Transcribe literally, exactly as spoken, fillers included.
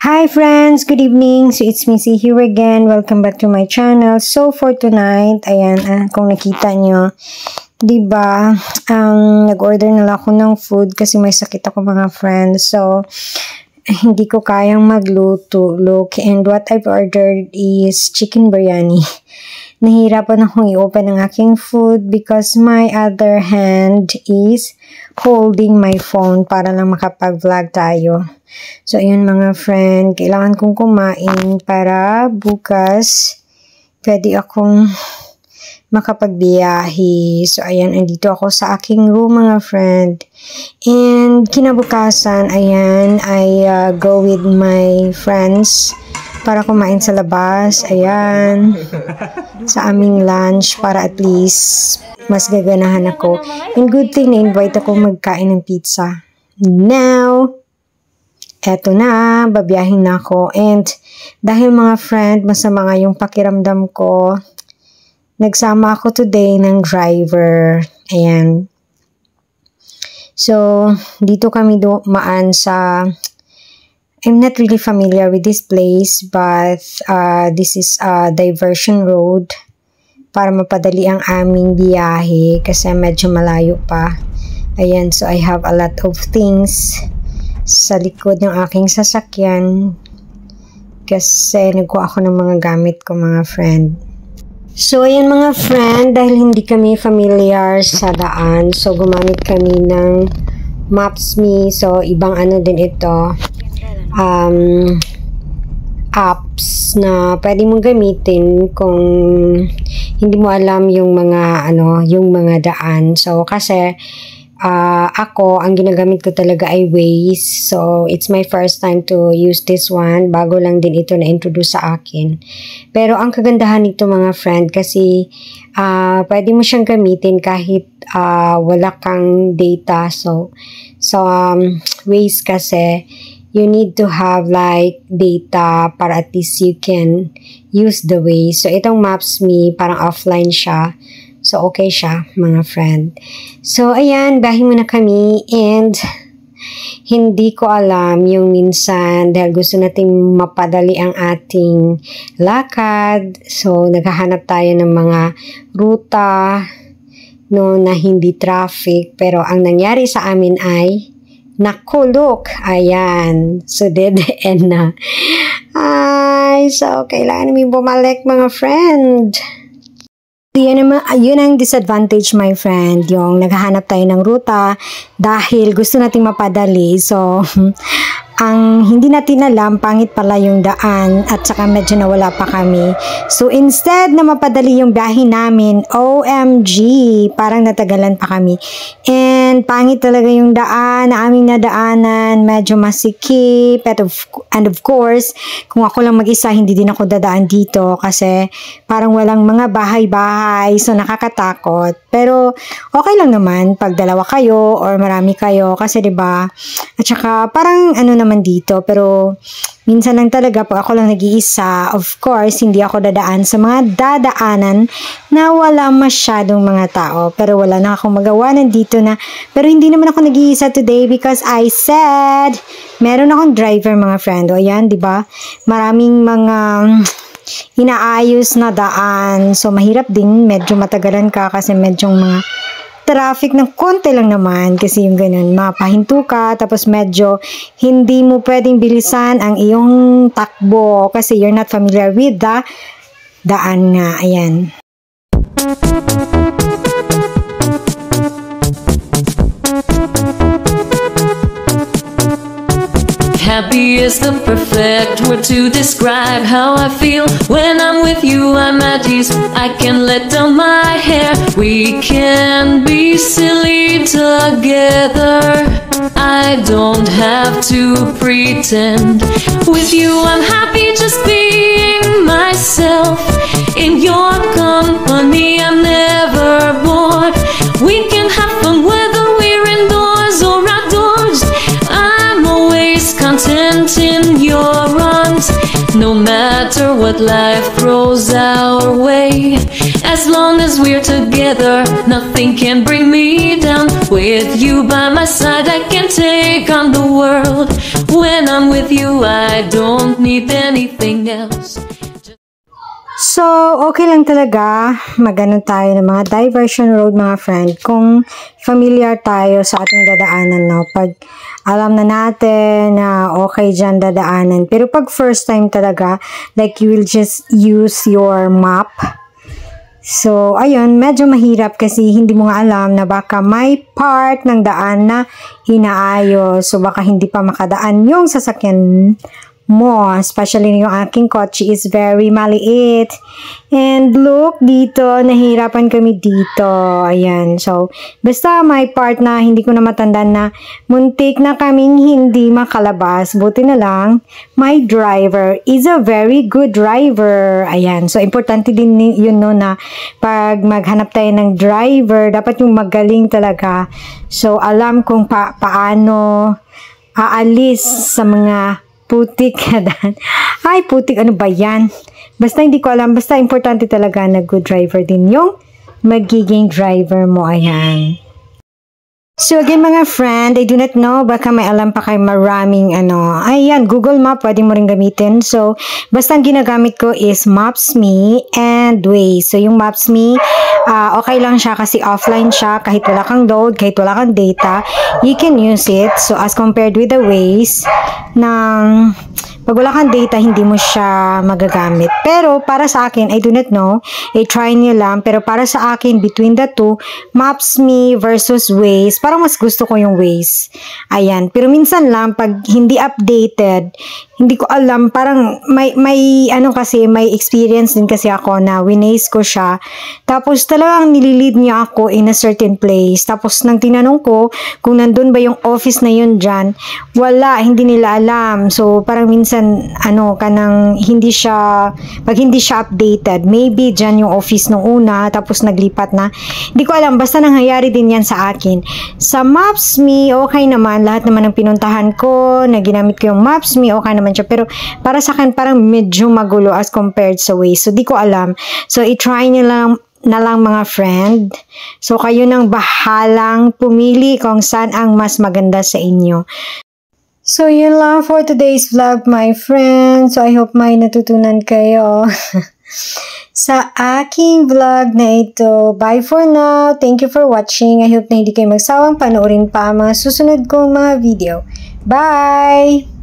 Hi friends! Good evening! So it's Missy here again. Welcome back to my channel. So for tonight, ayan, ah, kung nakita nyo, diba, um, nag-order na lang ako ng food kasi may sakit ako mga friends. So, hindi ko kayang magluto. Look, and what I've ordered is chicken biryani. Nahihirapan akong i-open ang aking food because my other hand is holding my phone para lang makapag-vlog tayo. So, ayun mga friend, kailangan kong kumain para bukas pwede akong makapagbiyahe. So, ayan, andito ako sa aking room mga friend. And kinabukasan, ayan, I uh, go with my friends para kumain sa labas. Ayan, sa aming lunch para at least mas gaganahan ako. And good thing na-invite ako magkain ng pizza. Now, eto na, babiyahin na ako. And dahil mga friend, masama nga yung pakiramdam ko, nagsama ako today ng driver. Ayan. So, dito kami dumaan sa, I'm not really familiar with this place, but uh, this is a diversion road para mapadali ang aming biyahe kasi medyo malayo pa. Ayan, so I have a lot of things sa likod ng aking sasakyan kasi nagkuha ako ng mga gamit ko mga friend. So ayan mga friend, dahil hindi kami familiar sa daan, so gumamit kami ng Maps.me. So ibang ano din ito, um, apps na pwede mong gamitin kung hindi mo alam yung mga ano, yung mga daan. So kasi Uh, ako, ang ginagamit ko talaga ay Waze. So, it's my first time to use this one. Bago lang din ito na-introduce sa akin. Pero, ang kagandahan nito mga friend, kasi uh, pwede mo siyang gamitin kahit uh, wala kang data. So, so um, Waze kasi, you need to have like data para at least you can use the Waze. So, itong Maps.me, parang offline siya. So, okay siya, mga friend. So, ayan, bahin muna kami and hindi ko alam yung minsan dahil gusto nating mapadali ang ating lakad. So, naghahanap tayo ng mga ruta no, na hindi traffic. Pero, ang nangyari sa amin ay nakulok. Ayan. So, dead end na. Ay, so, kailangan namin bumalik, mga friend. Yan, naman, yun ang disadvantage my friend, yung naghahanap tayo ng ruta dahil gusto nating mapadali. So, ang hindi natin alam, pangit pala yung daan at saka medyo nawala pa kami. So, instead na mapadali yung biyahe namin, O M G, parang natagalan pa kami. And pangit talaga yung daan na aming nadaanan, medyo masikip. And of, and of course, kung ako lang mag-isa, hindi din ako dadaan dito kasi parang walang mga bahay-bahay, so nakakatakot. Pero okay lang naman pag dalawa kayo or marami kayo kasi 'di ba? At saka parang ano naman dito, pero minsan lang talaga pag ako lang nag-iisa, of course, hindi ako dadaan sa mga dadaanan na wala masyadong mga tao. Pero wala na akong magawa nandito na. Pero hindi naman ako nag-iisa today because I said, meron akong driver mga friend. O yan, di ba? Maraming mga inaayos na daan. So, mahirap din. Medyo matagalan ka kasi medyo mga traffic ng konti lang naman kasi yung ganun, mapahinto ka tapos medyo hindi mo pwedeng bilisan ang iyong takbo kasi you're not familiar with the daan nga. Ayan. Happy is the perfect word to describe how I feel when I'm with you. I'm at ease. I can let down my hair. We can be silly together. I don't have to pretend. With you, I'm happy just being myself. In your company, I'm never bored. We can have fun whether we're indoors or outdoors. I'm always content in your arms. No matter what life throws our way, as long as we're together, nothing can bring me down. With you by my side, I can take on the world. When I'm with you, I don't need anything else. So, okay lang talaga magano tayo ng mga diversion road, mga friend, kung familiar tayo sa ating dadaanan, no? Pag alam na natin na okay dyan dadaanan. Pero pag first time talaga, like you will just use your map. So, ayun, medyo mahirap kasi hindi mo nga alam na baka may part ng daan na inaayos. So, baka hindi pa makadaan yung sasakyan mo, especially yung aking kotse is very maliit. And look, dito, nahihirapan kami dito. Ayan. So, basta may part na hindi ko na matandaan na muntik na kaming hindi makalabas. Buti na lang, my driver is a very good driver. Ayan. So, importante din yun, no, na pag maghanap tayo ng driver, dapat yung magaling talaga. So, alam kung pa paano aalis sa mga putik ka dan. Ay, putik, ano ba yan? Basta hindi ko alam. Basta importante talaga na good driver din yung magiging driver mo. Ayan. So again, mga friend, I do not know, baka may alam pa kayo maraming ano. Ayan, Google Map, pwede mo rin gamitin. So, basta ang ginagamit ko is Maps.me and Waze. So, yung Maps.me, uh, okay lang siya kasi offline siya. Kahit wala kang load, kahit wala kang data, you can use it. So, as compared with the Waze, ng pag wala kang data, hindi mo siya magagamit. Pero, para sa akin, I do not know, i-try nyo lang. Pero para sa akin, between the two, Maps.me versus Waze, parang mas gusto ko yung Waze. Ayan. Pero minsan lang, pag hindi updated, hindi ko alam, parang may, may, ano kasi, may experience din kasi ako na winaze ko siya. Tapos talagang nililid niya ako in a certain place. Tapos nang tinanong ko kung nandun ba yung office na yun dyan, wala, hindi nila alam. So, parang minsan, ano, kanang hindi siya, pag hindi siya updated, maybe dyan yung office nung una, tapos naglipat na. Hindi ko alam, basta nangyayari din yan sa akin. Sa Maps.me, okay naman, lahat naman ng pinuntahan ko, na ginamit ko yung Maps.me, okay naman siya. Pero para sa akin, parang medyo magulo as compared sa Waze. So, di ko alam. So, i-try nyo lang na lang, mga friend. So, kayo nang bahalang pumili kung saan ang mas maganda sa inyo. So, yun lang for today's vlog, my friends. So, I hope may natutunan kayo sa aking vlog na ito. Bye for now. Thank you for watching. I hope na hindi kayo magsawang panoorin pa ang mga susunod kong mga video. Bye!